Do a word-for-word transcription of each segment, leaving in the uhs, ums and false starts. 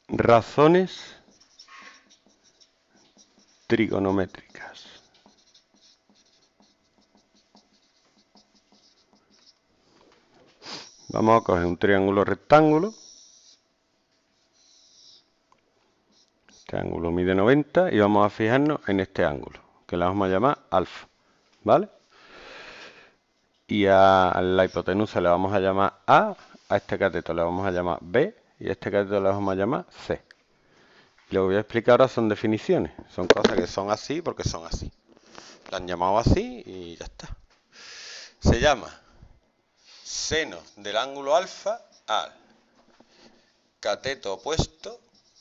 Razones trigonométricas. Vamos a coger un triángulo rectángulo. Este ángulo mide noventa y vamos a fijarnos en este ángulo, que le vamos a llamar alfa, ¿vale? Y a la hipotenusa le vamos a llamar A, a este cateto le vamos a llamar B y a este cateto le vamos a llamar C. Y lo que voy a explicar ahora son definiciones, son cosas que son así porque son así. La han llamado así y ya está. Se llama seno del ángulo alfa al cateto opuesto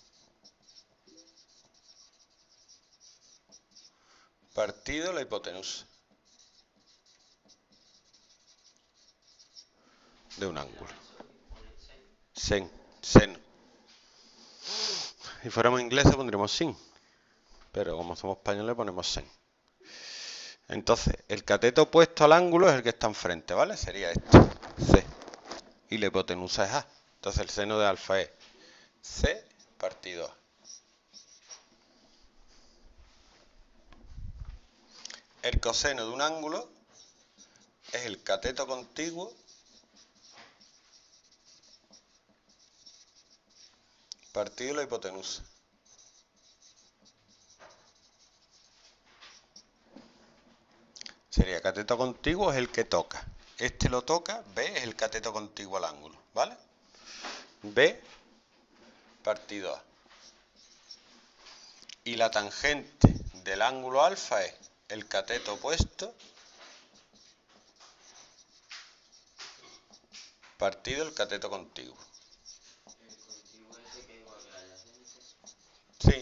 partido la hipotenusa de un ángulo. Sen, seno. Si fuéramos ingleses pondríamos sin, pero como somos españoles ponemos sen. Entonces, el cateto opuesto al ángulo es el que está enfrente, ¿vale? Sería este, C. Y la hipotenusa es A. Entonces el seno de alfa es C partido A. El coseno de un ángulo es el cateto contiguo partido la hipotenusa. Sería cateto contiguo es el que toca. Este lo toca, B es el cateto contiguo al ángulo, ¿vale? B partido A. Y la tangente del ángulo alfa es el cateto opuesto partido el cateto contiguo. ¿El contiguo ese que es igual que la adyacente? Sí.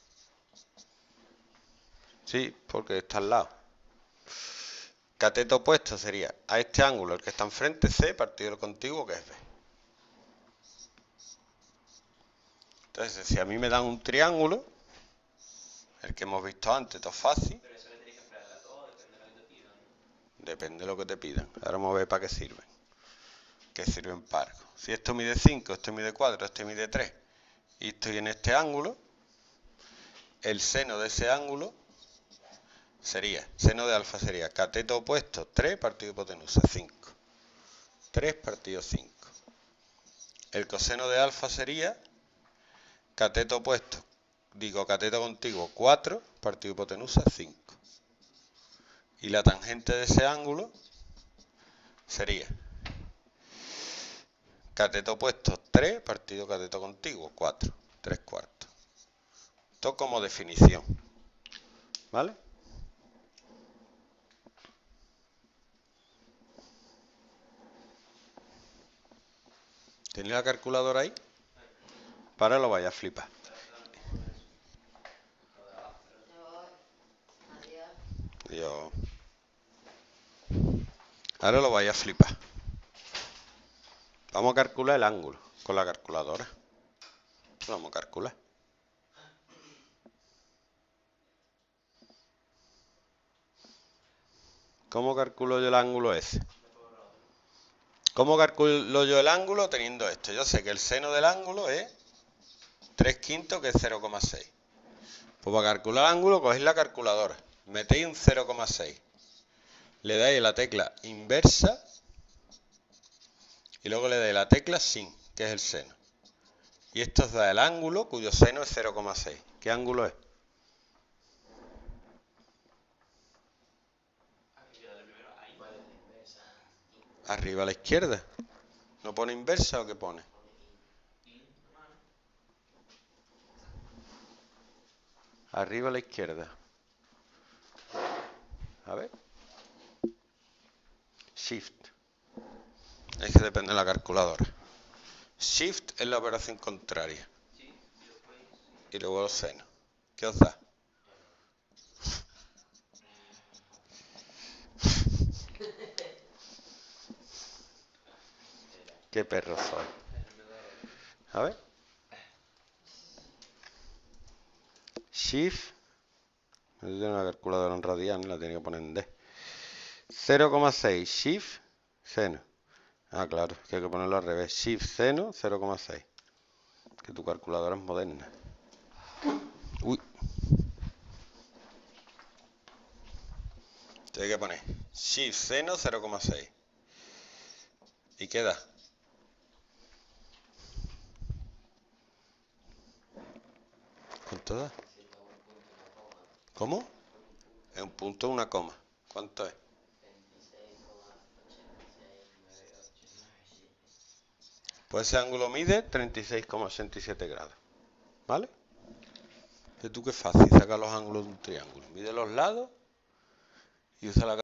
Sí, porque está al lado. Cateto opuesto sería a este ángulo, el que está enfrente, C, partido el contiguo, que es B. Entonces, si a mí me dan un triángulo, el que hemos visto antes, todo fácil. Pero eso le tienes que esperar a todo, depende de lo que te pidan, ¿no? Depende de lo que te pidan. Ahora vamos a ver para qué sirven. Que sirven para algo. Si esto mide cinco, esto mide cuatro, esto mide tres, y estoy en este ángulo, el seno de ese ángulo sería, seno de alfa sería cateto opuesto tres partido hipotenusa cinco. tres partido cinco. El coseno de alfa sería cateto opuesto, digo cateto contiguo cuatro partido hipotenusa cinco. Y la tangente de ese ángulo sería cateto opuesto tres partido cateto contiguo cuatro. tres cuartos. Esto como definición. ¿Vale? ¿Tenéis la calculadora ahí? Para lo vaya a flipar. Dios. Ahora lo vaya a flipar. Vamos a calcular el ángulo con la calculadora. Lo vamos a calcular. ¿Cómo calculo yo el ángulo ese? ¿Cómo calculo yo el ángulo teniendo esto? Yo sé que el seno del ángulo es tres quintos, que es cero coma seis. Pues para calcular el ángulo cogéis la calculadora, metéis un cero coma seis, le dais la tecla inversa y luego le dais la tecla sin, que es el seno. Y esto os da el ángulo cuyo seno es cero coma seis. ¿Qué ángulo es? Arriba a la izquierda. ¿No pone inversa o qué pone? Arriba a la izquierda. A ver. Shift. Es que depende de la calculadora. Shift es la operación contraria. Y luego los senos. ¿Qué os da? Qué perro soy. A ver. Shift. No tengo una calculadora en radian, la tenía que poner en D. cero coma seis. Shift. Seno. Ah, claro, que hay que ponerlo al revés. Shift seno cero coma seis. que tu calculadora es moderna. Uy. Tienes que poner shift seno cero coma seis. ¿Y qué da? ¿Cuánto da? ¿Cómo? Es un punto, una coma. ¿Cuánto es? Pues ese ángulo mide treinta y seis coma ochenta y siete grados. ¿Vale? ¿De tú qué fácil sacar los ángulos de un triángulo? Mide los lados y usa la